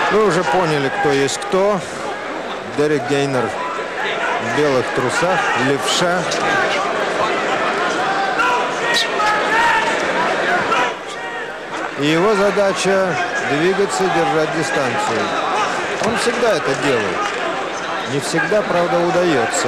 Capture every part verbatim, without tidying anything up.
Вы уже поняли, кто есть кто. Дерек Гейнер в белых трусах, левша. И его задача двигаться, держать дистанцию. Он всегда это делает. Не всегда, правда, удается.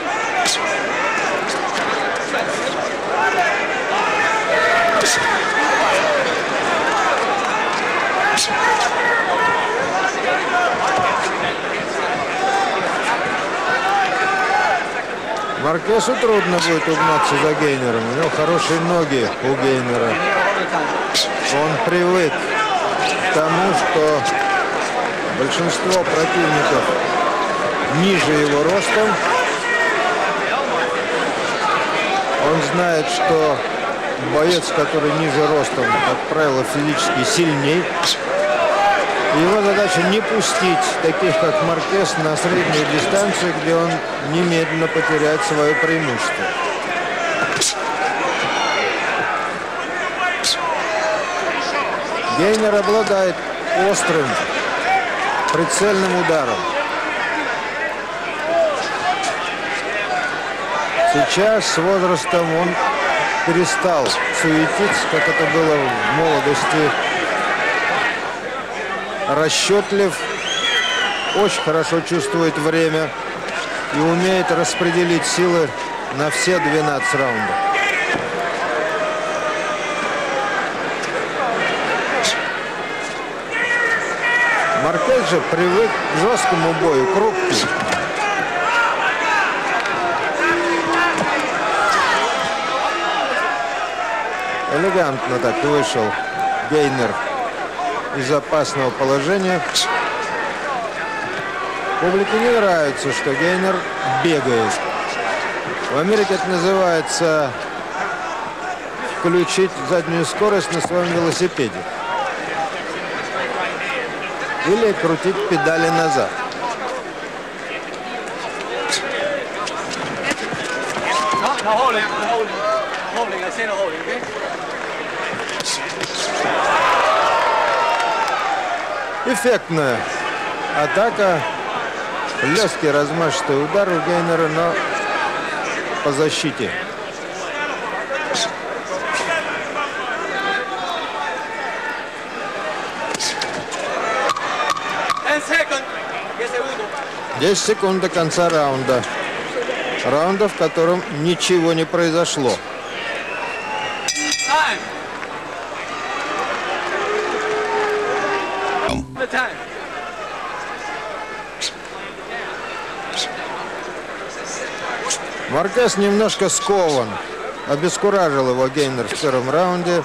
Маркесу трудно будет угнаться за Гейнером. У него хорошие ноги у Гейнера. Он привык к тому, что большинство противников ниже его ростом. Он знает, что боец, который ниже ростом, как правило, физически сильней. Его задача не пустить таких, как Маркес, на среднюю дистанцию, где он немедленно потеряет свое преимущество. Гейнер обладает острым, прицельным ударом. Сейчас с возрастом он перестал суетиться, как это было в молодости. Расчетлив, очень хорошо чувствует время и умеет распределить силы на все двенадцать раундов. Маркес же привык к жесткому бою, к рубке. Элегантно так вышел Гейнер из опасного положения. Публике не нравится, что Гейнер бегает. В Америке это называется включить заднюю скорость на своем велосипеде. Или крутить педали назад. Эффектная атака. Легкий размашистый удар у Гейнера, но по защите. десять секунд до конца раунда. Раунда, в котором ничего не произошло. Маркес немножко скован. Обескуражил его Гейнер в первом раунде.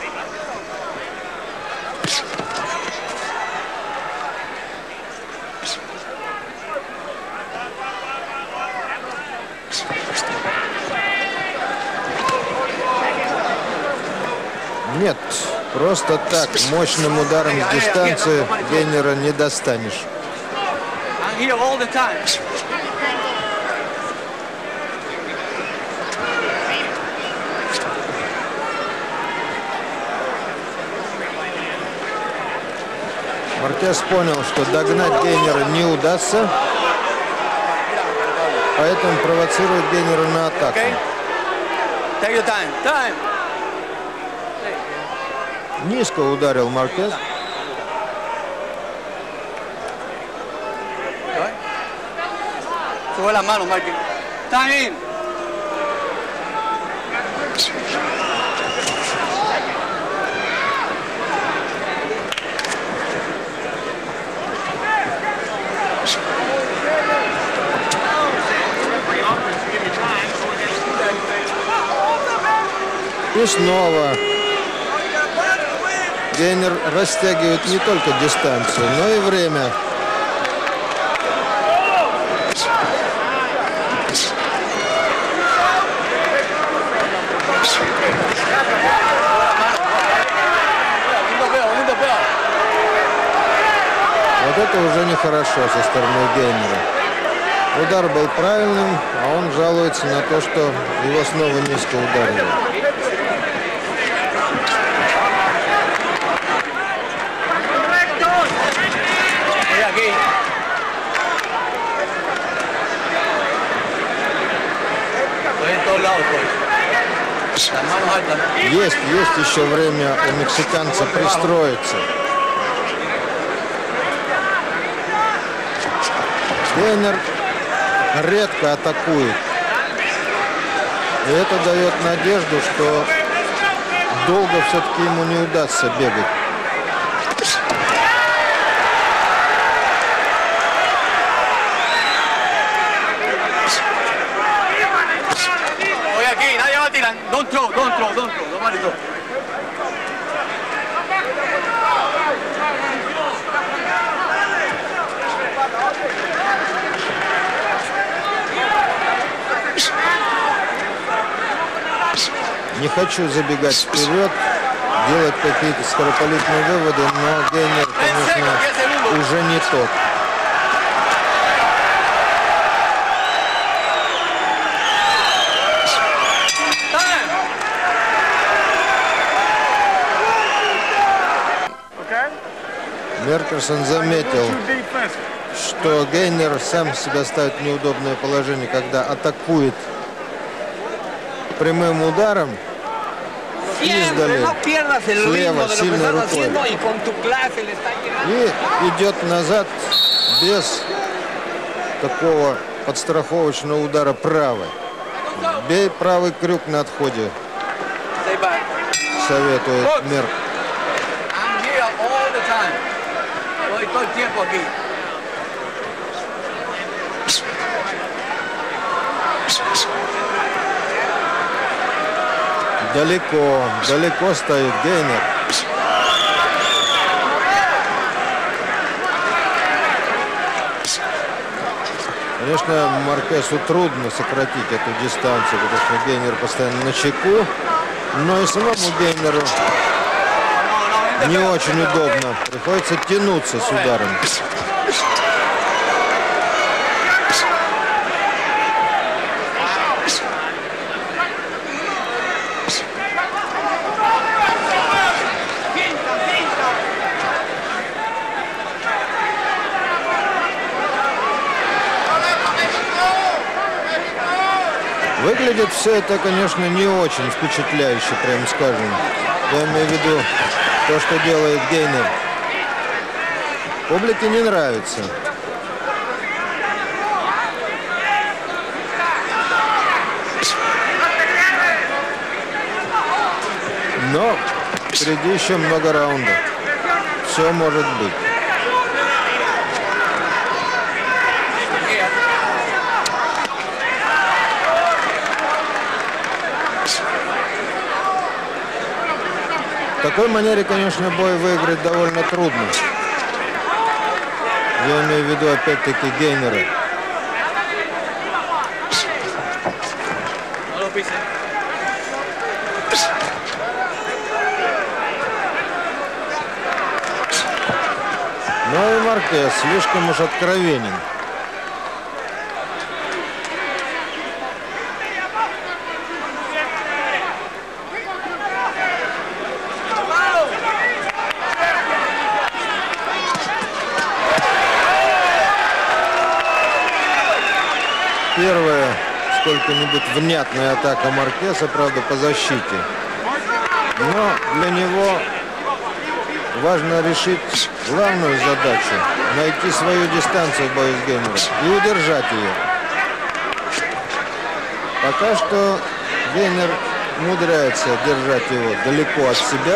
Нет, просто так мощным ударом с дистанции Гейнера не достанешь. Маркес понял, что догнать Гейнера не удастся, поэтому провоцирует Гейнера на атаку. Низко ударил Маркес. Sube las manos, Marquez. Time. И снова Гейнер растягивает не только дистанцию, но и время. Вот это уже нехорошо со стороны Гейнера. Удар был правильным, а он жалуется на то, что его снова низко ударили. Есть, есть еще время у мексиканца пристроиться. Гейнер редко атакует. И это дает надежду, что долго все-таки ему не удастся бегать. Don't throw, don't throw, don't throw, nobody throw. Не хочу забегать вперед, делать какие-то скоропалительные выводы, но Гейнер, конечно, уже не тот. Меркерсон заметил, что Гейнер сам себя ставит в неудобное положение, когда атакует прямым ударом издали, слева, сильной рукой, и идет назад без такого подстраховочного удара правой. Бей правый крюк на отходе, советует Мерк. Todo el tiempo aquí. Далеко, далеко стоит Гейнер. Конечно, Маркесу трудно сократить эту дистанцию, потому что Гейнер постоянно на чеку, но и самому Гейнеру не очень удобно. Приходится тянуться с ударом. Выглядит все это, конечно, не очень впечатляюще, прямо скажем. Я имею в виду то, что делает Гейнер. Публике не нравится. Но впереди еще много раундов. Все может быть. В такой манере, конечно, бой выиграть довольно трудно. Я имею в виду, опять-таки, Гейнера. Но и Маркес слишком уж откровенен. Первая сколько-нибудь внятная атака Маркеса, правда, по защите. Но для него важно решить главную задачу – найти свою дистанцию в бою с Гейнером и удержать ее. Пока что Гейнер умудряется держать его далеко от себя.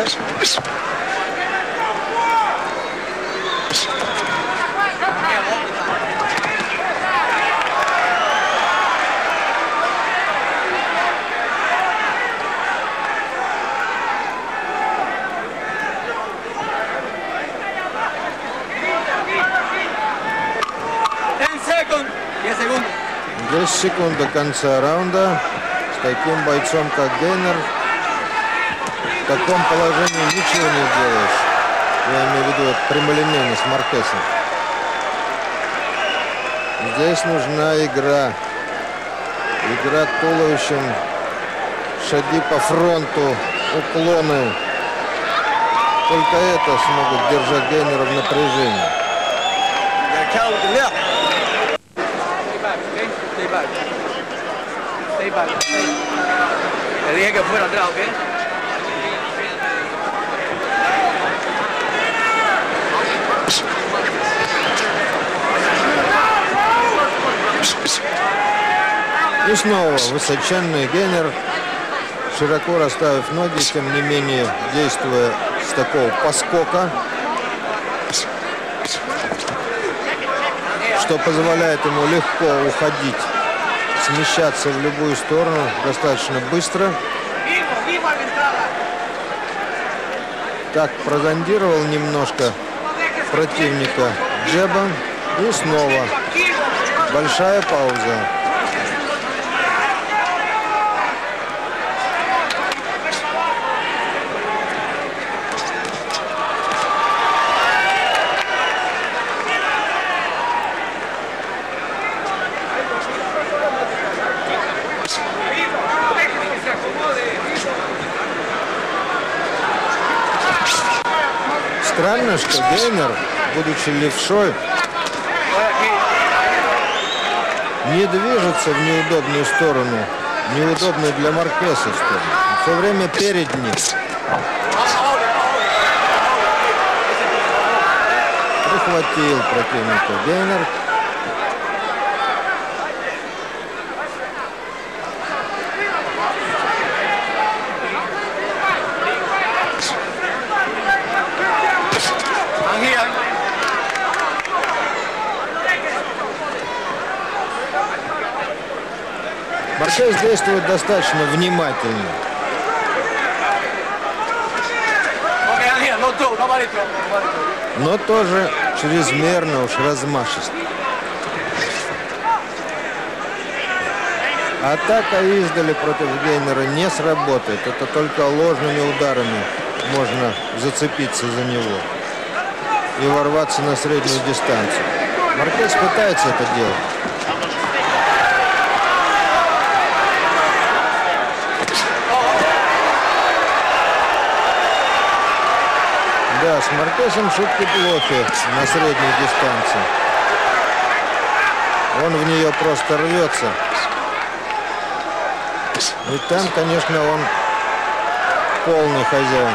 десять секунд до конца раунда. С таким бойцом, как Гейнер, в таком положении ничего не делаешь. Я имею в виду прямолинейно с Маркесом. Здесь нужна игра. Игра туловищем, шаги по фронту, уклоны. Только это смогут держать Гейнера в напряжении. Stay back. Stay back. Te dije que fuera atrás, ¿ok? И снова высоченный Гейнер, широко расставив ноги, тем не менее действуя с такого поскока, что позволяет ему легко уходить, смещаться в любую сторону достаточно быстро. Так, прозондировал немножко противника джебом. И снова большая пауза. Странно, что Гейнер, будучи левшой, не движется в неудобную сторону, неудобную для Маркеса сторону. Все время перед ним. Прихватил противника Гейнер. Маркес действует достаточно внимательно. Но тоже чрезмерно уж размашисто. Атака издали против Гейнера не сработает. Это только ложными ударами можно зацепиться за него и ворваться на среднюю дистанцию. Маркес пытается это делать. Да, с Маркесом шутки плохи на средней дистанции. Он в нее просто рвется. И там, конечно, он полный хозяин.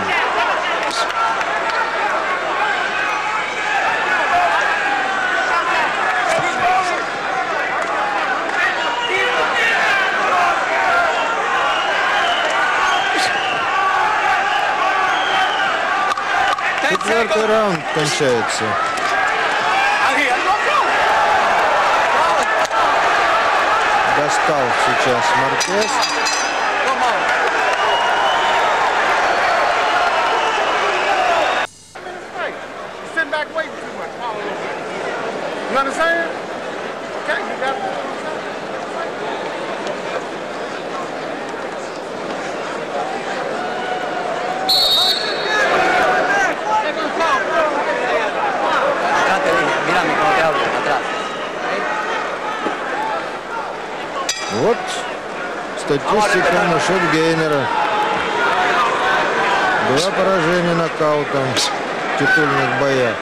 Четвертый раунд кончается. Достал сейчас Маркес. Вот статистика насчет Гейнера. Два поражения нокаутом в титульных боях.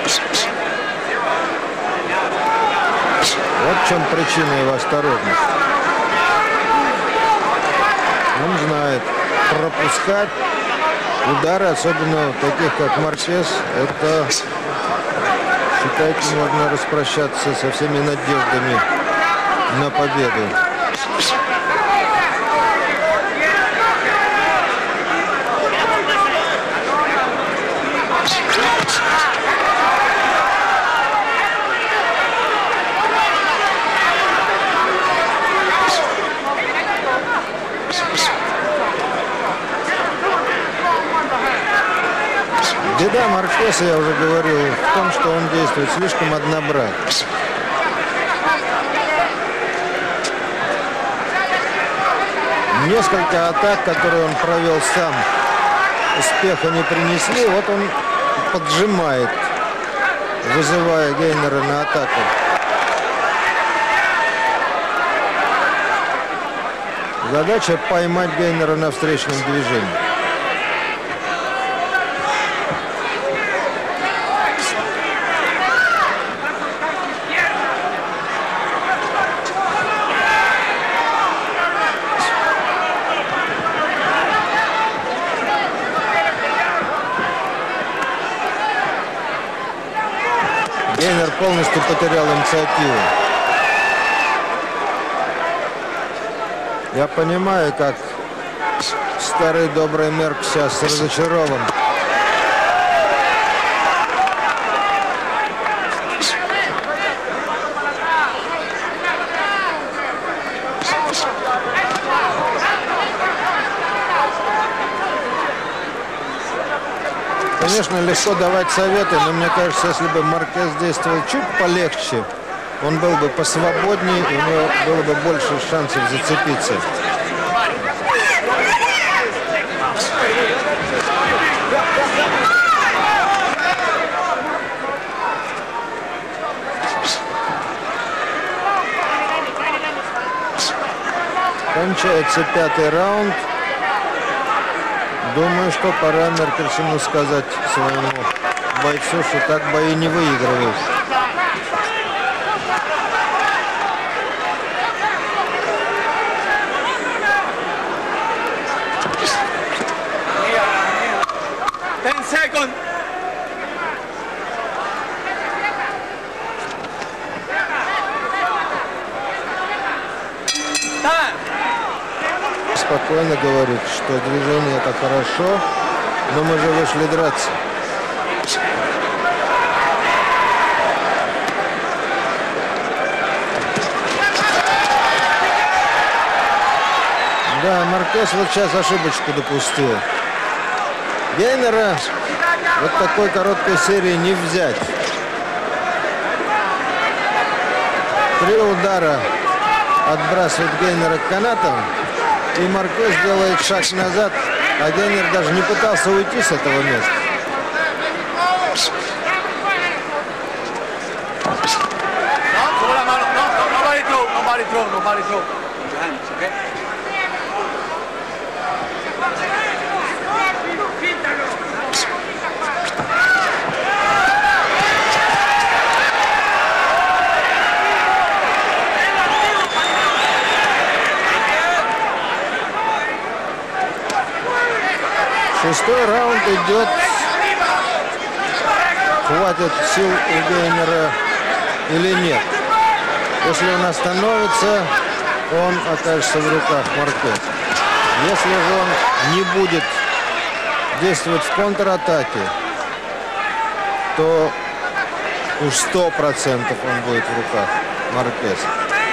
Вот в чем причина его осторожности. Он знает, пропускать удары, особенно таких как Маркес, это, считайте, можно распрощаться со всеми надеждами на победу. Беда Маркеса, я уже говорил, в том, что он действует слишком однобратно. Несколько атак, которые он провел сам, успеха не принесли. Вот он поджимает, вызывая Гейнера на атаку. Задача поймать Гейнера на встречном движении. Гейнер полностью потерял инициативу. Я понимаю, как старый добрый Мерк сейчас разочарован. Конечно, легко давать советы, но мне кажется, если бы Маркес действовал чуть полегче, он был бы посвободнее, у него было бы больше шансов зацепиться. Кончается пятый раунд. Думаю, что пора Меркельсону сказать своему бойцу, что так бои не выигрывают. ten seconds. Спокойно говорит, что движение это хорошо, но мы же вышли драться. Да, Маркес вот сейчас ошибочку допустил. Гейнера вот такой короткой серии не взять. Три удара отбрасывает Гейнера к канатам. И Маркес делает шаг назад, а Гейнер даже не пытался уйти с этого места. Шестой раунд идет. Хватит сил у Гейнера или нет. Если он остановится, он окажется в руках Маркес. Если же он не будет действовать в контратаке, то уж сто процентов он будет в руках Маркеса.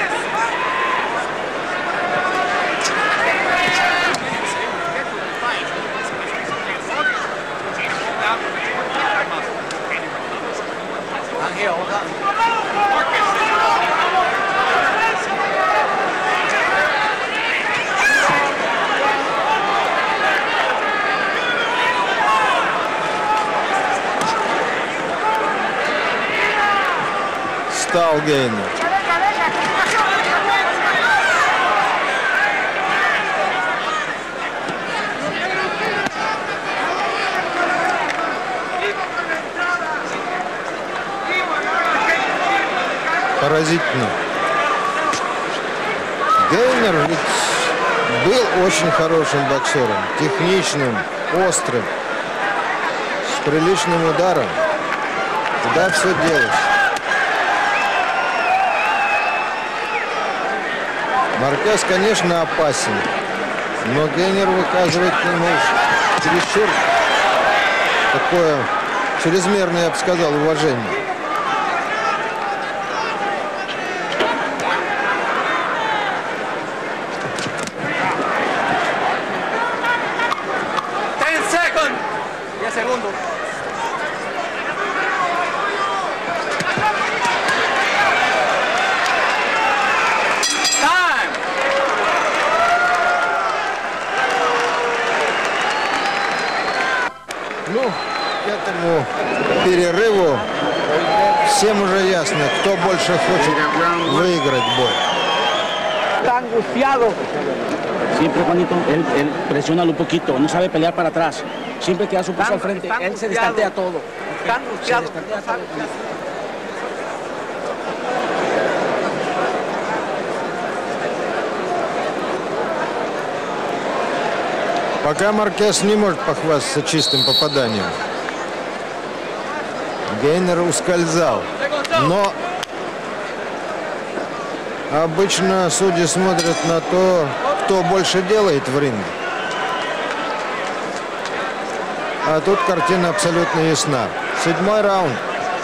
Стал Гейнер. Поразительно. Гейнер ведь был очень хорошим боксером, техничным, острым, с приличным ударом. Куда все делось? Маркес, конечно, опасен, но Гейнер выказывает к нему чересчур такое чрезмерное, я бы сказал, уважение. Ну, к этому перерыву всем уже ясно, кто больше хочет выиграть бой. Siempre, Juanito, él, él presiona un poquito, no sabe pelear para atrás. Siempre que da su paso al frente, él se distantea todo. Está angustiado. Пока Маркес не может похвастаться чистым попаданием. Гейнер ускользал. Но обычно судьи смотрят на то, кто больше делает в ринге. А тут картина абсолютно ясна. Седьмой раунд.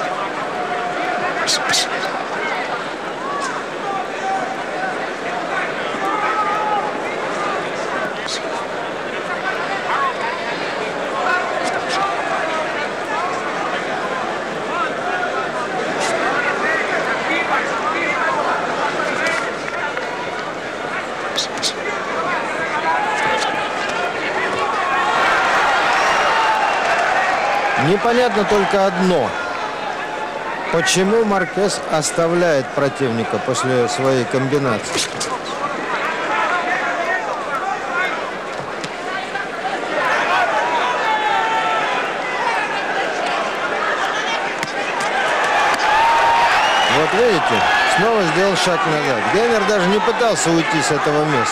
Непонятно только одно. Почему Маркес оставляет противника после своей комбинации? Вот видите, снова сделал шаг назад. Гейнер даже не пытался уйти с этого места.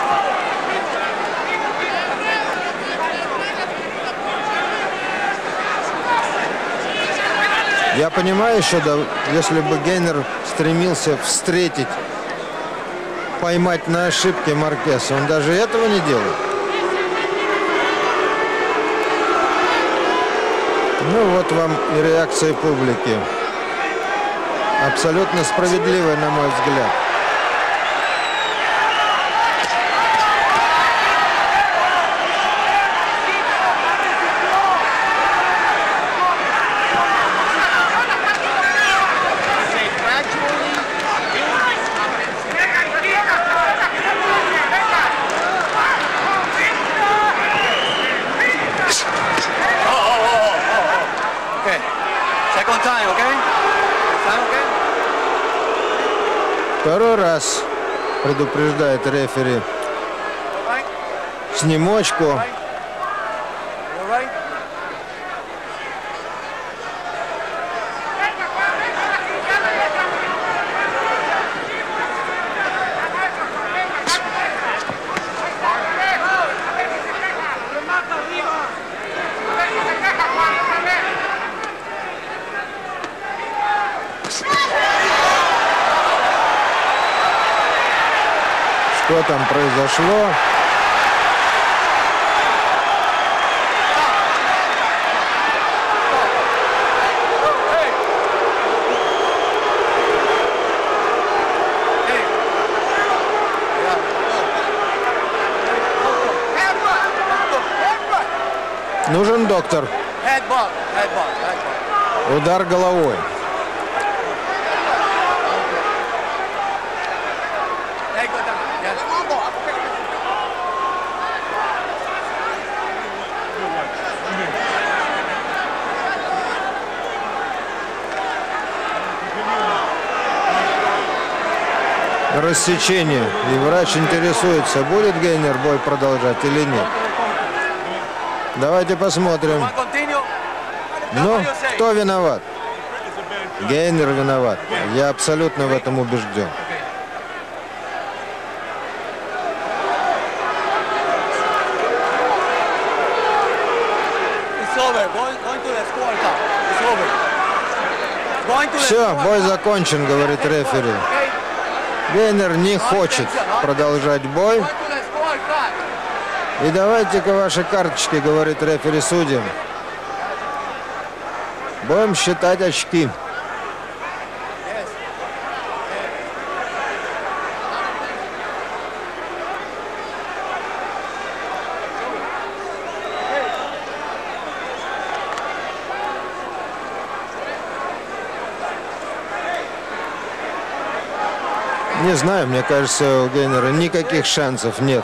Я понимаю еще, да, если бы Гейнер стремился встретить, поймать на ошибки Маркеса, он даже этого не делает. Ну вот вам и реакция публики. Абсолютно справедливая, на мой взгляд. Второй раз предупреждает рефери снимочку. Что там произошло? Нужен доктор. Удар головой. Рассечение. И врач интересуется, будет Гейнер бой продолжать или нет. Давайте посмотрим. Ну, кто виноват? Гейнер виноват. Я абсолютно в этом убежден. Все, бой закончен, говорит рефери. Гейнер не хочет продолжать бой. И давайте-ка ваши карточки, говорит рефери судьям. Будем считать очки. Не знаю, мне кажется, у Гейнера никаких шансов нет.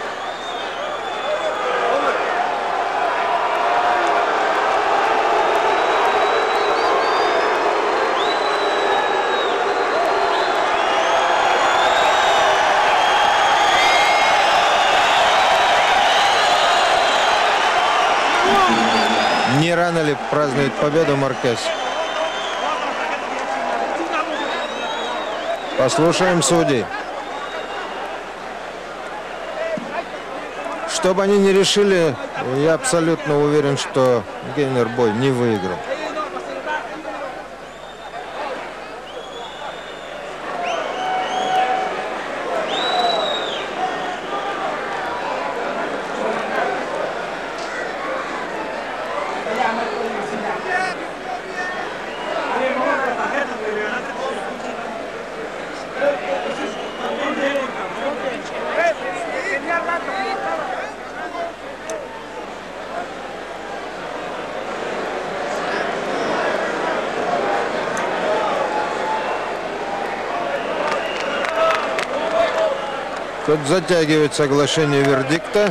Не рано ли празднует победу Маркес? Послушаем судей. Что бы они ни решили, я абсолютно уверен, что Гейнер бой не выиграл. Тут затягивает соглашение вердикта.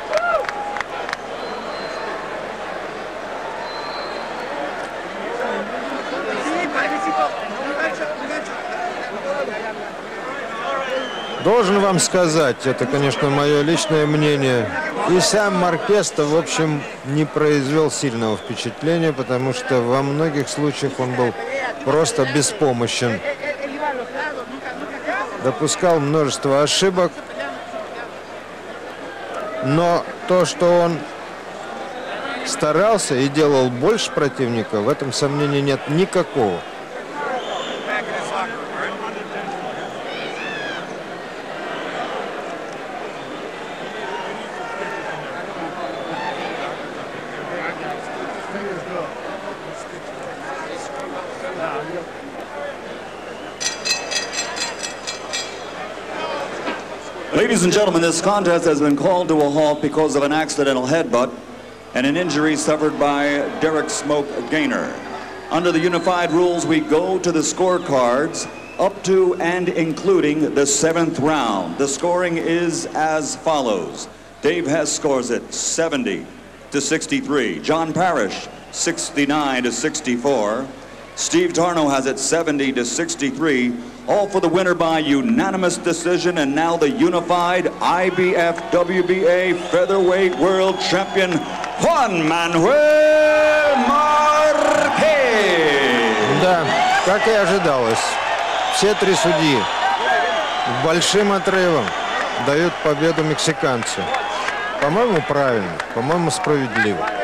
Должен вам сказать, это, конечно, мое личное мнение, и сам Маркес-то, в общем, не произвел сильного впечатления, потому что во многих случаях он был просто беспомощен. Допускал множество ошибок, но то, что он старался и делал больше противника, в этом сомнения нет никакого. Ladies and gentlemen, this contest has been called to a halt because of an accidental headbutt and an injury suffered by Derek Smoke Gaynor. Under the unified rules, we go to the scorecards up to and including the seventh round. The scoring is as follows. Dave Hess scores it seventy to sixty-three. John Parrish, sixty-nine to sixty-four. Steve Tarno has it seventy to sixty-three. All for the winner by unanimous decision, and now the unified I B F W B A featherweight world champion, Juan Manuel Marquez. Да, как и ожидалось, все три судьи большим отрывом дают победу мексиканцу. По-моему, правильно, по-моему, справедливо.